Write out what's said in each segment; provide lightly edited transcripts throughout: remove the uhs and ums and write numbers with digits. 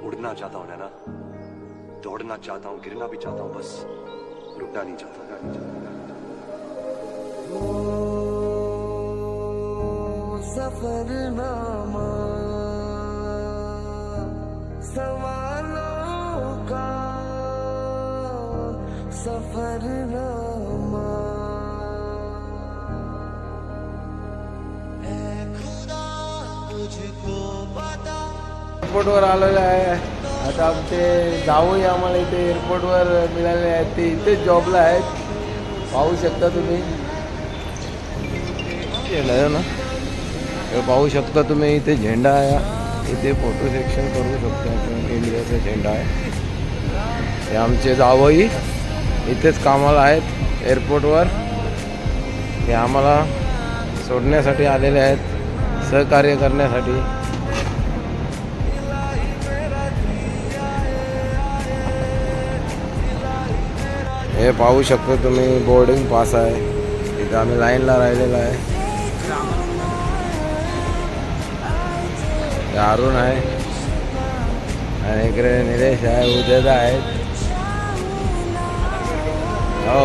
उड़ना चाहता हूँ नैना, दौड़ना चाहता हूँ, गिरना भी चाहता हूँ, बस रुकना नहीं चाहता। सफरनामा सवालों का सफरनामा है खुदा तुझको पता। एअरपोर्टवर आलेलं आहे आता आमचे जावई आम्हाला इथे एअरपोर्टवर मिळाले आहेत, ते इथे जॉबला आहेत, पाहू शकता तुम्ही ना, पाहू शकता तुम्ही इथे झेंडा आहे, इथे फोटो सेक्शन करू शकता आपण, इंडियाचा झेंडा आहे। हे आमचे जावई इथेच कामाला आहेत एअरपोर्टवर, हे आम्हाला सोडण्यासाठी आलेले आहेत, सहकार्य करण्यासाठी। हे पाहू शकता तुम्ही बोर्डिंग पास आहे, इथे आम्ही लाईनला राहिलेला आहे। अरुण आहे आणि इकडे निलेश आहे, उद्या आहेत। हो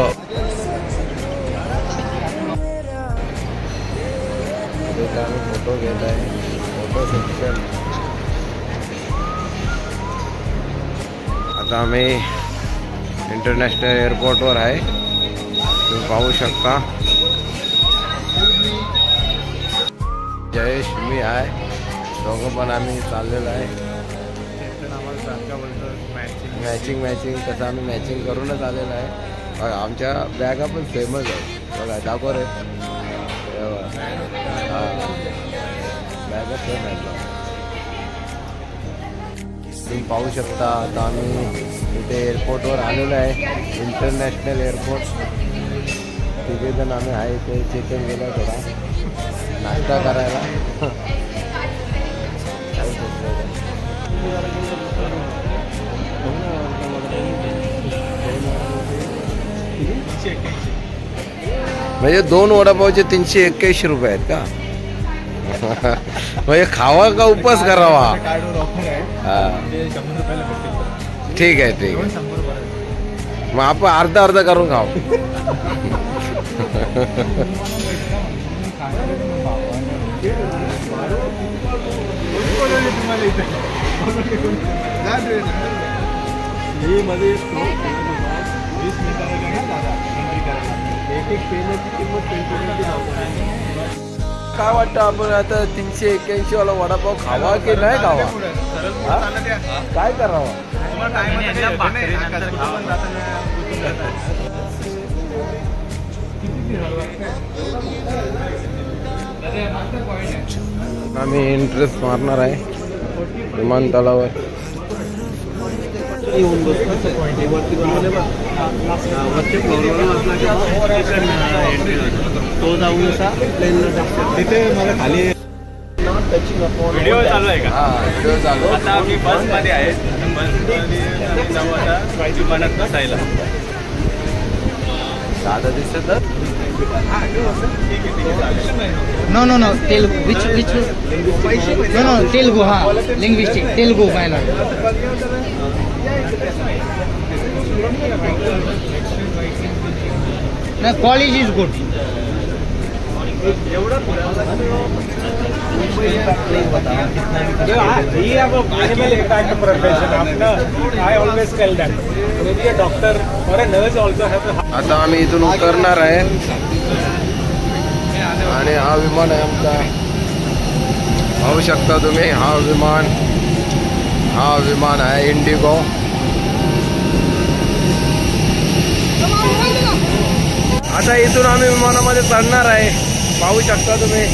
आम्ही फोटो घेत आहे, फोटो सेक्शन। आता आम्ही इंटरनॅशनल एअरपोर्टवर आहे, तुम्ही पाहू शकता। जयेश मी आहे, दोघं पण आम्ही चाललेलो आहे। मॅचिंग कसं आम्ही मॅचिंग करूनच आलेलं आहे। बघा आमच्या बॅगा पण फेमस आहे, बघा दाखव रे, बॅगा फेमस आहे, तुम्ही पाहू शकता। आता आम्ही इथे एअरपोर्टवर आलेलो आहे, इंटरनॅशनल एअरपोर्ट। तिथे जण आम्ही आहे, ते चेकन गेला थोडा नाश्ता करायला। म्हणजे 2 वडापावचे 381 रुपये आहेत का? म्हणजे खावा का उपवास करावा? ठीक आहे ठीक आहे, मग आपण अर्धा करून खाऊ। काय वाटतं आपण आता 381 वाला वडापाव खावा की नाही खावा? काय करावा? आम्ही इंटरेस्ट मारणार आहे विमानतळावर। तो जाऊन असा तिथे मला खाली व्हिडिओ चालू आहे का? हा व्हिडिओ चालू। आता आम्ही बसमध्ये आहे, बसमध्ये जाऊ आता विमानात बसायला। दादा दिसत No. Telugu. Which? No. Telugu. Linguistic. Telugu minor. No, college is good. We have a animal impact profession. I always tell that. Maybe a doctor or a nurse also have a. आता आम्ही इथून उतरणार आहे आणि हा विमान आहे आमचा, पाहू शकता तुम्ही। हा विमान आहे इंडिगो। आता इथून आम्ही विमानामध्ये चढणार आहे, पाहू शकता तुम्ही,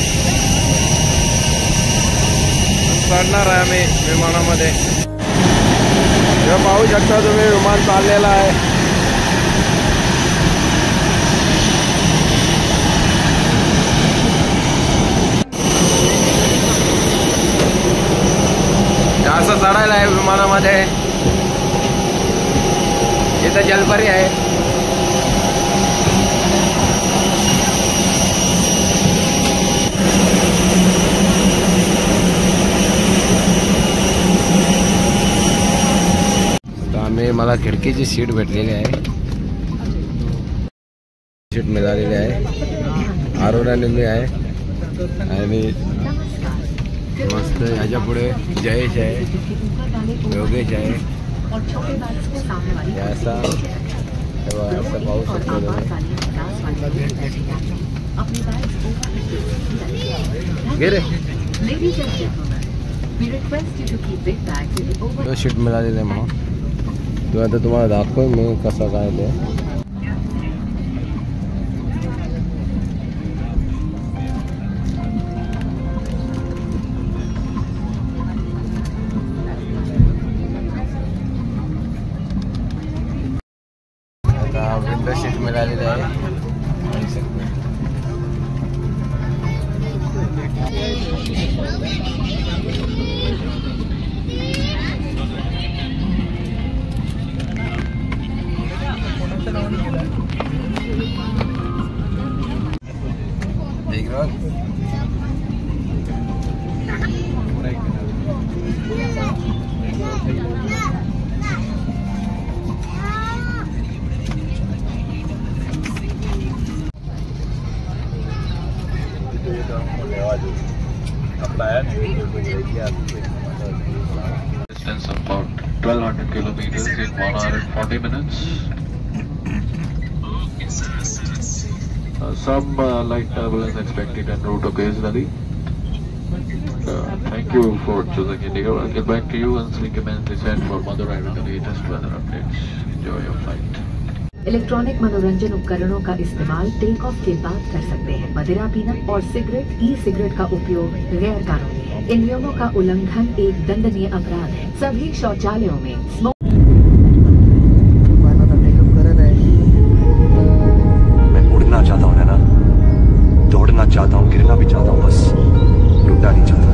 चढणार आहे आम्ही विमानामध्ये। हे पाहू शकता तुम्ही, विमान चाललेलं आहे। असं चढायला आहे विमानामध्ये, इथं जलपरी आहे। आम्हाला खिडकीची सीट भेटलेली आहे, सीट मिळालेली आहे. अरुणाने मी आहे आणि मस्त ह्याच्या पुढे जयेश आहे, योगेश आहे. असं पाहू शकतो गे रे. शीट मिळालेलं आहे म्हणून तो आता तुम्हाला दाखव मी कसं काय ते. आता विंडो शीट मिळालेली आहे. Distance of about 1200 kilometers in 1 hour and 40 minutes. Some light turbulence expected en route occasionally. Thank you for choosing Indigo. I'll get back to you once we commence descent for Madurai with the latest weather updates. Enjoy your flight. Electronic मनोरंजन उपकरणों का इस्तेमाल take off के बाद कर सकते हैं. मदिरा पीना और सिगरेट, ई सिगरेट का उपयोग गैर कानूनी है. इन नियमों का उल्लंघन एक दंडनीय अपराध है. सभी शौचालयों में मैं उड़ना चाहता हूँ ना, दौड़ना चाहता हूँ, गिरना भी चाहता हूँ, बस रुकना नहीं चाहता.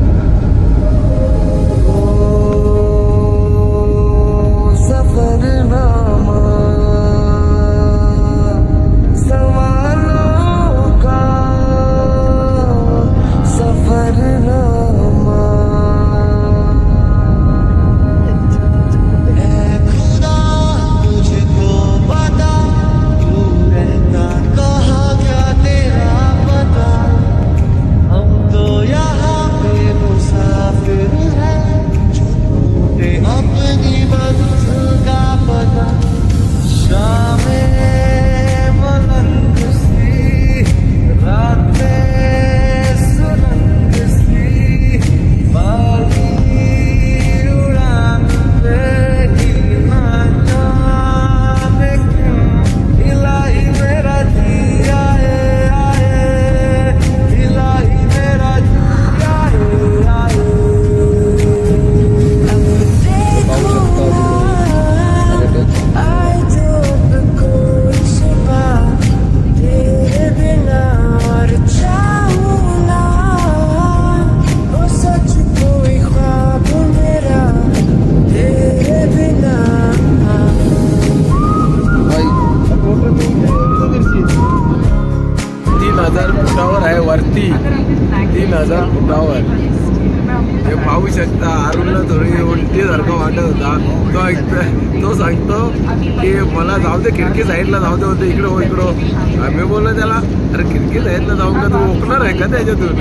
वरती 3000 फुटावर हे पाहू शकता. अरुणला थोडी उलटीसारखं वाटत होता. तो सांगतो की मला जाऊ दे, खिडकी साईडला जाऊ दे. होते इकडं हो इकडं. आम्ही बोललो त्याला, अरे खिडकी साईडला जाऊ का, तू ओकणार आहे का त्याच्यातून.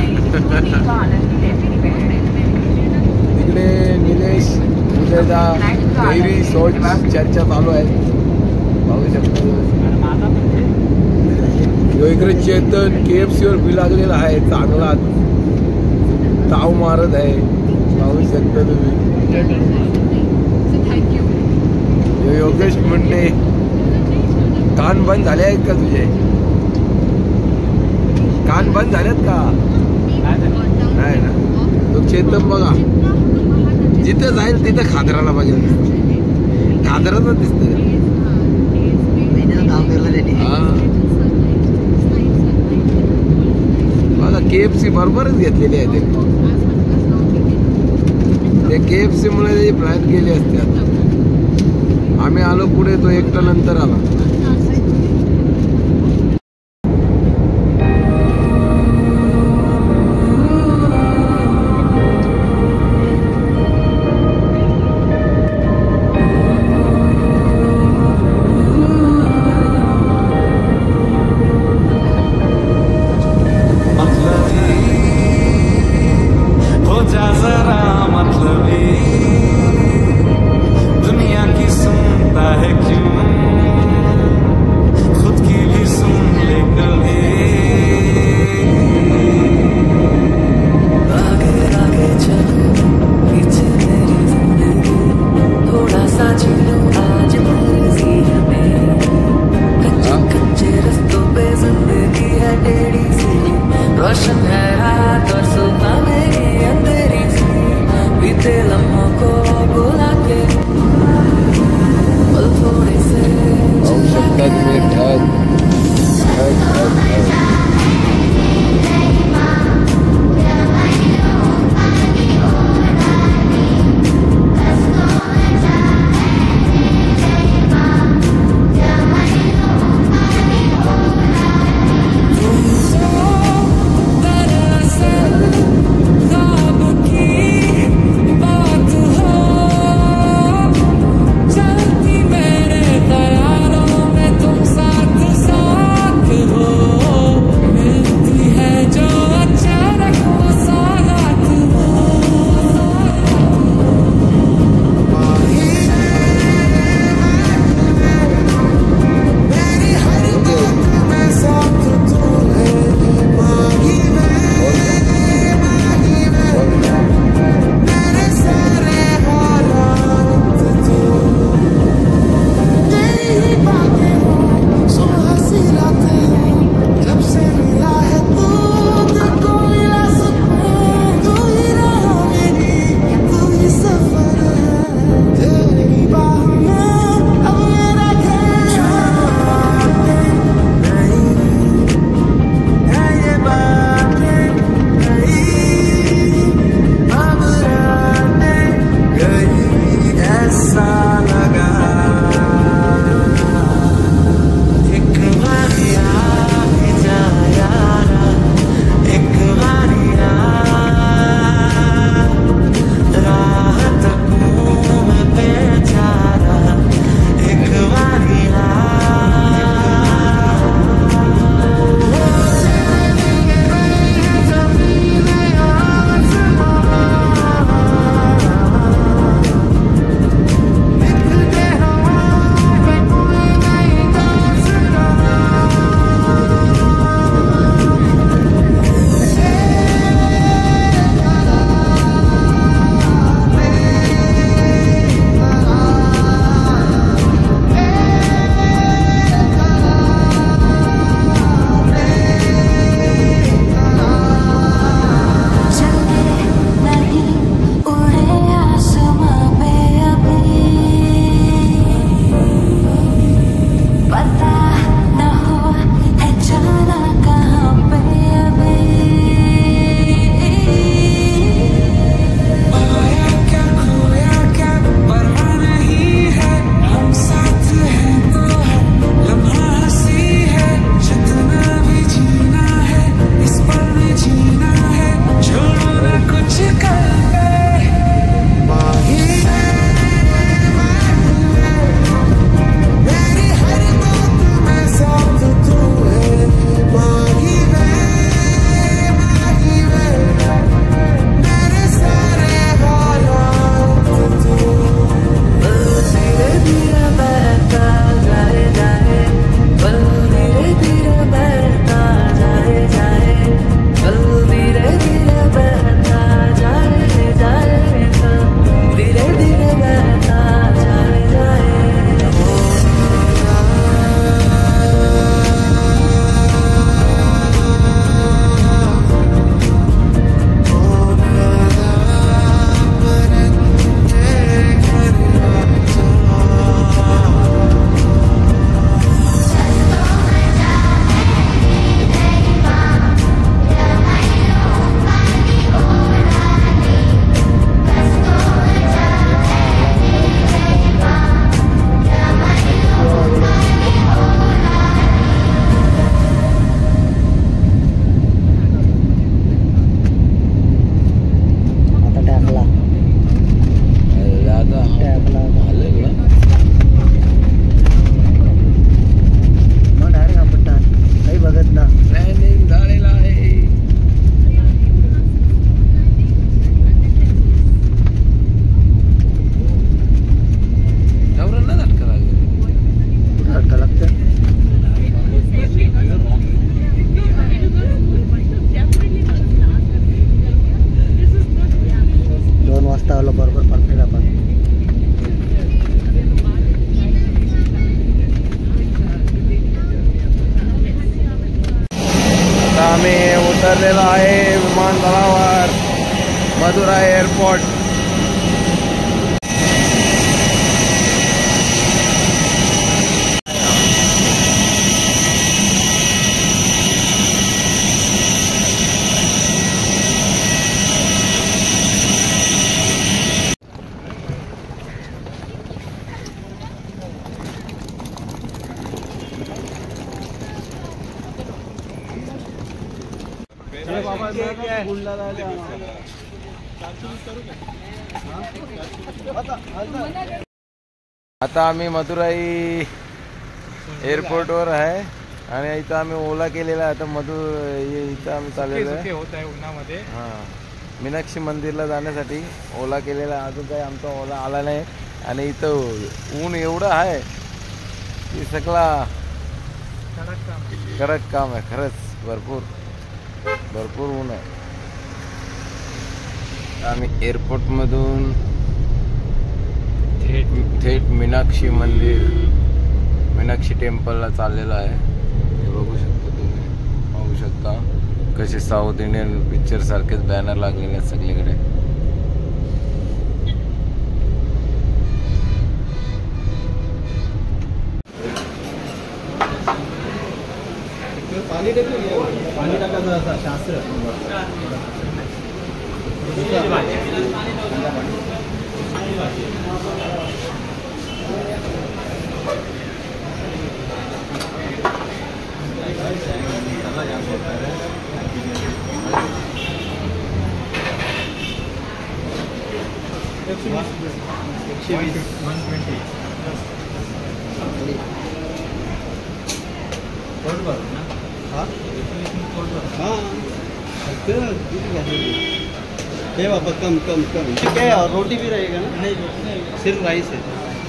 तिकडे निलेश उद्याचा गैरी सोच चर्चा चालू आहे, पाहू शकतो. इकडे चेतन KFC वर बी लागलेला आहे, चांगला ताव मारत आहे, पाहू शकता तुम्ही. योगेश मुंडे, कान बंद झाले आहेत का तुझे? कान बंद झालेत का? नाही ना. तो चेतन बघा, जिथे जाईल तिथे खादराला बघेल, खादराच दिसत. KFC बरोबरच घेतलेली आहे. ते KFC मुळे त्याची फ्लाईट गेली असते. आम्ही आलो पुढे, तो एकटा नंतर आला. मदुराई एयरपोर्ट। आता आम्ही मदुराई एअरपोर्टवर आहे आणि इथं आम्ही ओला केलेला आहे। आता इथं आम्ही चाललेलो आहे उन्हामध्ये। हां, मीनाक्षी मंदिरला जाण्यासाठी ओला केलेला आहे। अजून काही आमचा ओला आला नाही आणि इथं ऊन एवढं आहे की सगळा कडक काम आहे। खरंच भरपूर ऊन आहे। आम्ही एअरपोर्टमधून थेट मीनाक्षी मंदिर, मीनाक्षी टेम्पलला चाललेलो आहे। हे बघू शकता तुम्ही, पाहू शकता कसे साऊथ इंडियन पिक्चर सारखेच बॅनर लागलेले आहेत सगळीकडे। पाणी टाकायचं शास्त्र बाबा कम ठीक है। और रोटी भी रहेगा ना? नहीं, सिर्फ राइस है।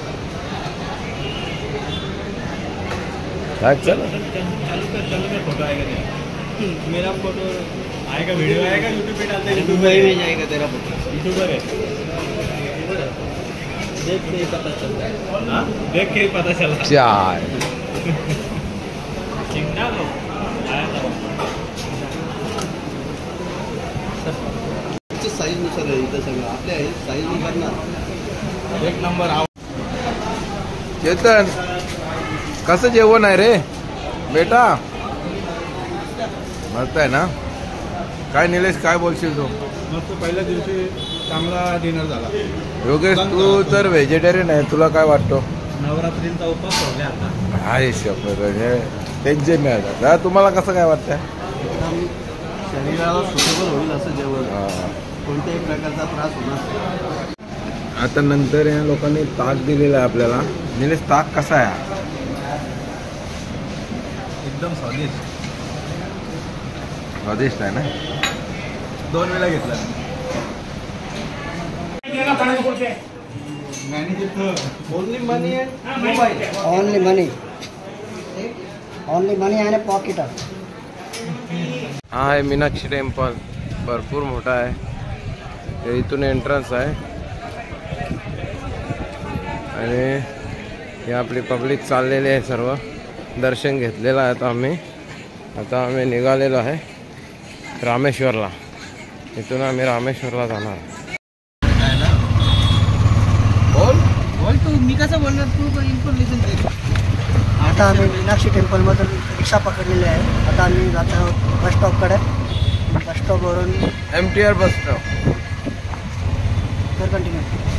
चलो फोटो आएगा मेरा, फोटो आएगा, वीडियो आएगा, यूट्यूब पे डालते हैं। दुबई में जाएगा तेरा फोटो। यूट्यूबर है, देख के पता चलता है। हाँ, देख के पता चला। चाय चिंता लो आया था साईज नुसार आहे इथं सगळं आपल्या साईज नुसार ना। एक नंबर। चेतन, कसं जेवण आहे रे बेटा? मस्त आहे ना? काय निलेश, काय बोलशील तू? मस्त, पहिल्या दिवशी चांगला डिनर झाला। योगेश, तू तर व्हेजिटेरियन आहे, तुला काय वाटतं? नवरात्रींचा उपवास सोडला आता। आहे शपथ, टेन्शन नाही आता। तुम्हाला कसं काय वाटतंय? शरीराला सुटेबल होईल असं जेवण, कोणत्याही प्रकारचा त्रास होणार। आता नंतर या लोकांनी ताक दिलेला आहे आपल्याला। निलेश, ताक कसा आहे? एकदम स्वादिष्ट आहे ना? 2 वेळा घेतला। ओनली मनी आणि पॉकेट। हा आहे मीनाक्षी टेम्पल, भरपूर मोठा आहे। हे इथून एंट्रन्स आहे आणि हे आपली पब्लिक चाललेली आहे, सर्व दर्शन घेतलेलं आहे। आता आम्ही निघालेलो आहे रामेश्वरला। इथून आम्ही रामेश्वरला जाणार। बोल तू, मी कसं बोलणार, तू इन्फॉर्मेशन दे। आता आम्ही मीनाक्षी टेम्पलमधून रिक्षा पकडलेली आहे। आता आम्ही जात आहोत बस स्टॉपकडे। बस स्टॉपवरून MTR बस स्टॉप। तर कंटिन्यू।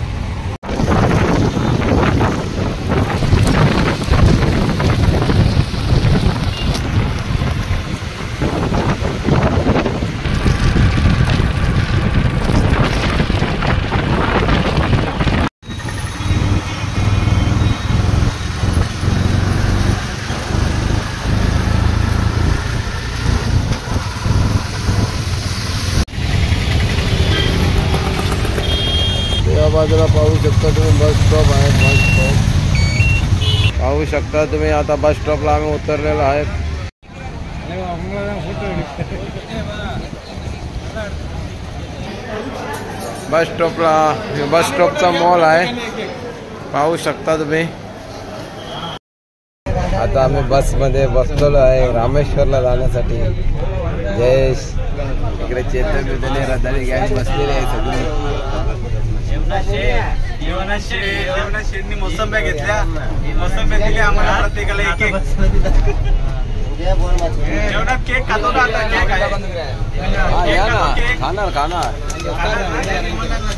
बाजूला पाहू शकता तुम्ही बस स्टॉप आहे। बस स्टॉप पाहू शकता तुम्ही। आता बस स्टॉपला आम्ही उतरलेलो आहे। बस स्टॉपचा मॉल आहे, पाहू शकता तुम्ही। आता आम्ही बसमध्ये बसलेलो आहे रामेश्वरला जाण्यासाठी। जयेश इकडे चेतन बितने रताळी गॅस बसलेले आहे सगळे. शेडनी मोसंब्या घेतल्या, मोसंब्या दिल्या आम्हाला प्रत्येकाला एक एक. जेवणात केक खातो ना आता, केक आहे. खाणार